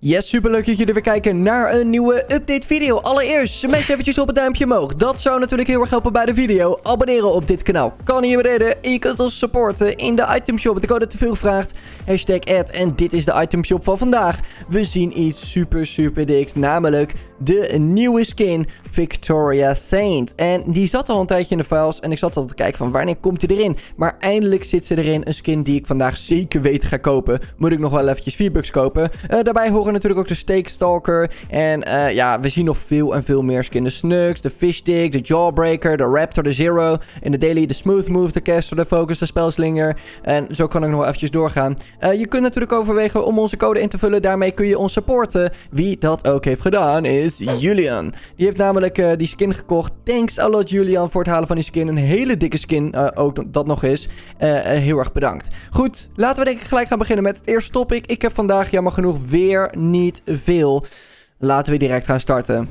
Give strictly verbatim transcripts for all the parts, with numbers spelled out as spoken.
Yes, superleuk dat jullie weer kijken naar een nieuwe update video. Allereerst, smash eventjes op het duimpje omhoog. Dat zou natuurlijk heel erg helpen bij de video. Abonneren op dit kanaal kan hier beneden. En je kunt ons supporten in de itemshop. De code te veel gevraagd. Hashtag ad. En dit is de itemshop van vandaag. We zien iets super super diks. Namelijk de nieuwe skin Victoria Saint. En die zat al een tijdje in de files. En ik zat al te kijken van wanneer komt hij erin. Maar eindelijk zit ze erin. Een skin die ik vandaag zeker weten ga kopen. Moet ik nog wel eventjes vier bucks kopen. Uh, daarbij horen natuurlijk ook de Steakstalker. En uh, ja, we zien nog veel en veel meer skins. De Snugs, de Fishstick, de Jawbreaker, de Raptor, de Zero. In de Daily de Smooth Move, de Caster, de Focus, de Spellslinger. En zo kan ik nog wel eventjes doorgaan. Uh, je kunt natuurlijk overwegen om onze code in te vullen. Daarmee kun je ons supporten. Wie dat ook heeft gedaan is Julian. Die heeft namelijk uh, die skin gekocht. Thanks a lot Julian voor het halen van die skin. Een hele dikke skin uh, ook dat nog is. Uh, uh, heel erg bedankt. Goed, laten we denk ik gelijk gaan beginnen met het eerste topic. Ik heb vandaag jammer genoeg weer niet veel. Laten we direct gaan starten.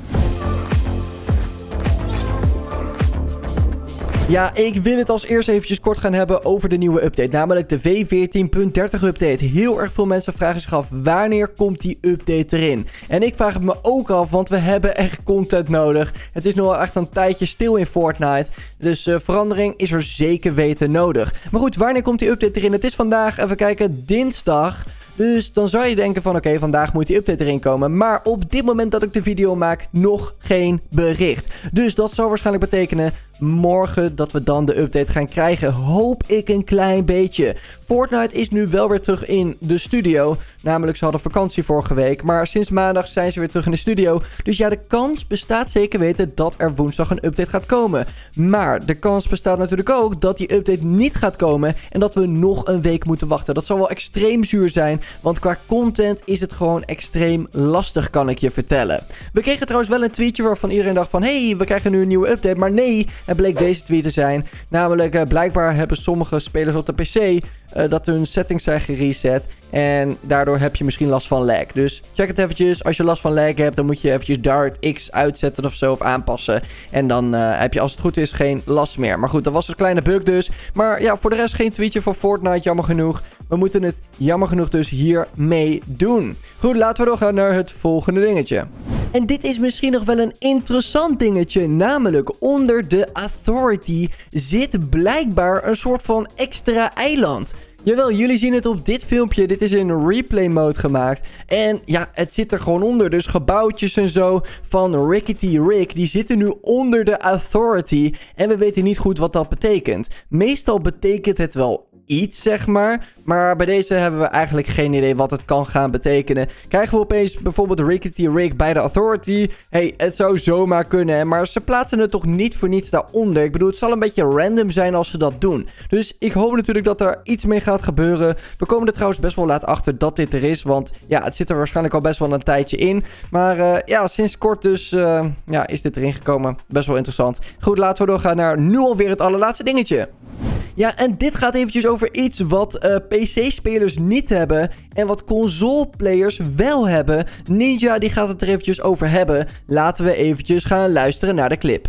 Ja, ik wil het als eerst eventjes kort gaan hebben over de nieuwe update. Namelijk de V veertien punt dertig update. Heel erg veel mensen vragen zich af, wanneer komt die update erin? En ik vraag het me ook af, want we hebben echt content nodig. Het is nog wel echt een tijdje stil in Fortnite. Dus uh, verandering is er zeker weten nodig. Maar goed, wanneer komt die update erin? Het is vandaag, even kijken, dinsdag. Dus dan zou je denken van oké, okay, vandaag moet die update erin komen. Maar op dit moment dat ik de video maak, nog geen bericht. Dus dat zou waarschijnlijk betekenen morgen dat we dan de update gaan krijgen. Hoop ik een klein beetje. Fortnite is nu wel weer terug in de studio. Namelijk, ze hadden vakantie vorige week. Maar sinds maandag zijn ze weer terug in de studio. Dus ja, de kans bestaat zeker weten dat er woensdag een update gaat komen. Maar de kans bestaat natuurlijk ook dat die update niet gaat komen. En dat we nog een week moeten wachten. Dat zal wel extreem zuur zijn. Want qua content is het gewoon extreem lastig, kan ik je vertellen. We kregen trouwens wel een tweetje waarvan iedereen dacht van... hey, we krijgen nu een nieuwe update. Maar nee, het bleek deze tweet te zijn. Namelijk, uh, blijkbaar hebben sommige spelers op de P C... Uh, dat hun settings zijn gereset. En daardoor heb je misschien last van lag. Dus check het eventjes. Als je last van lag hebt, dan moet je eventjes Dart X uitzetten of zo. Of aanpassen. En dan uh, heb je, als het goed is, geen last meer. Maar goed, dat was een kleine bug dus. Maar ja, voor de rest geen tweetje van Fortnite. Jammer genoeg. We moeten het jammer genoeg dus hiermee doen. Goed, laten we doorgaan naar het volgende dingetje. En dit is misschien nog wel een interessant dingetje. Namelijk, onder de Authority zit blijkbaar een soort van extra eiland. Jawel, jullie zien het op dit filmpje. Dit is in replay mode gemaakt. En ja, het zit er gewoon onder. Dus gebouwtjes en zo van Rickety Rick, die zitten nu onder de Authority. En we weten niet goed wat dat betekent. Meestal betekent het wel iets, zeg maar. Maar bij deze hebben we eigenlijk geen idee wat het kan gaan betekenen. Krijgen we opeens bijvoorbeeld Rickety Rick bij de Authority? Hey, het zou zomaar kunnen, hè? Maar ze plaatsen het toch niet voor niets daaronder. Ik bedoel, het zal een beetje random zijn als ze dat doen. Dus ik hoop natuurlijk dat er iets mee gaat gebeuren. We komen er trouwens best wel laat achter dat dit er is. Want ja, het zit er waarschijnlijk al best wel een tijdje in. Maar uh, ja, sinds kort dus uh, ja, is dit erin gekomen. Best wel interessant. Goed, laten we doorgaan naar nu alweer het allerlaatste dingetje. Ja, en dit gaat eventjes over iets wat uh, P C-spelers niet hebben en wat console-players wel hebben. Ninja die gaat het er eventjes over hebben. Laten we eventjes gaan luisteren naar de clip.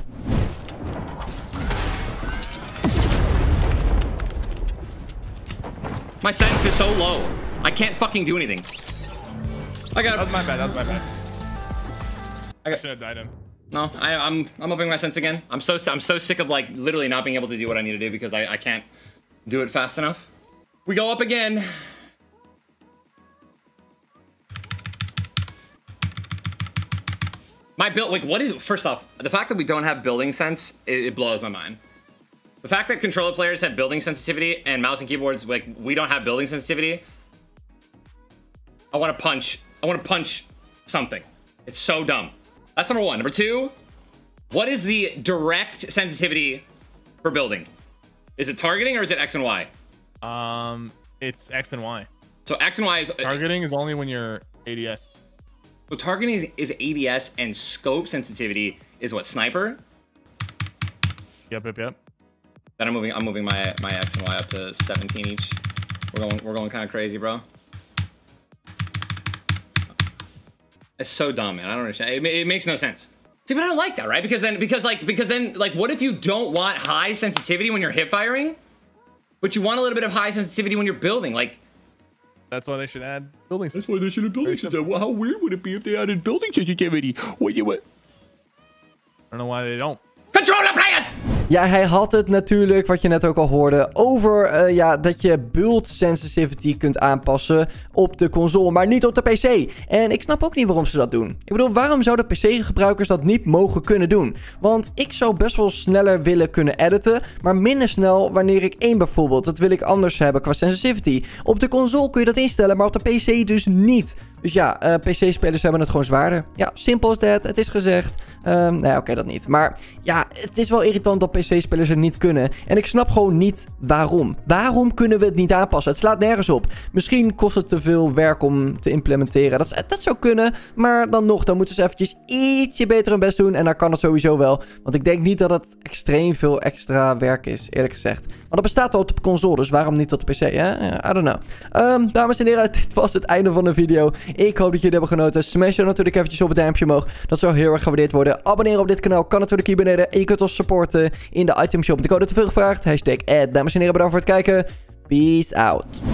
My sense is so low. I can't fucking do anything. I got. That's my bad. That's my bad. I got. I should have died him. No, I, I'm I'm upping my sense again. I'm so I'm so sick of like literally not being able to do what I need to do because I I can't do it fast enough. We go up again. My build, like, what is, first off, the fact that we don't have building sense, it, it blows my mind. The fact that controller players have building sensitivity and mouse and keyboards, like, we don't have building sensitivity. I want to punch, I want to punch something. It's so dumb. That's number one. Number two, what is the direct sensitivity for building? Is it targeting or is it X and Y? Um, it's X and Y. So X and Y is... Targeting is only when you're A D S. So targeting is, is A D S and scope sensitivity is what, sniper? Yep, yep, yep. Then I'm moving I'm moving my my X and Y up to seventeen each. We're going we're going kind of crazy, bro. It's so dumb, man. I don't understand. It, it makes no sense. See, but I don't like that, right? Because then, because like, because then, like, what if you don't want high sensitivity when you're hip firing, but you want a little bit of high sensitivity when you're building? Like, That's why they should add building That's why they should have building sensitivity. Well, how weird would it be if they added building sensitivity? What you what? I don't know why they don't. Controller players! Ja, hij had het natuurlijk, wat je net ook al hoorde, over uh, ja, dat je build sensitivity kunt aanpassen op de console, maar niet op de P C. En ik snap ook niet waarom ze dat doen. Ik bedoel, waarom zouden P C-gebruikers dat niet mogen kunnen doen? Want ik zou best wel sneller willen kunnen editen, maar minder snel wanneer ik één bijvoorbeeld. Dat wil ik anders hebben qua sensitivity. Op de console kun je dat instellen, maar op de P C dus niet. Dus ja, uh, P C-spelers hebben het gewoon zwaarder. Ja, simpel as that. Het is gezegd. Um, nou ja, oké, okay, dat niet. Maar ja, het is wel irritant dat P C-spelers het niet kunnen. En ik snap gewoon niet waarom. Waarom kunnen we het niet aanpassen? Het slaat nergens op. Misschien kost het te veel werk om te implementeren. Dat, dat zou kunnen. Maar dan nog, dan moeten ze eventjes ietsje beter hun best doen. En dan kan het sowieso wel. Want ik denk niet dat het extreem veel extra werk is, eerlijk gezegd. Maar dat bestaat al op de console, dus waarom niet op de P C, hè? I don't know. Um, dames en heren, dit was het einde van de video. Ik hoop dat jullie hebben genoten. Smash dan natuurlijk eventjes op het duimpje omhoog. Dat zou heel erg gewaardeerd worden. Abonneren op dit kanaal kan natuurlijk hier beneden. En je kunt ons supporten in de itemshop. De code te veel gevraagd. Hashtag ad. Dames en heren, bedankt voor het kijken. Peace out.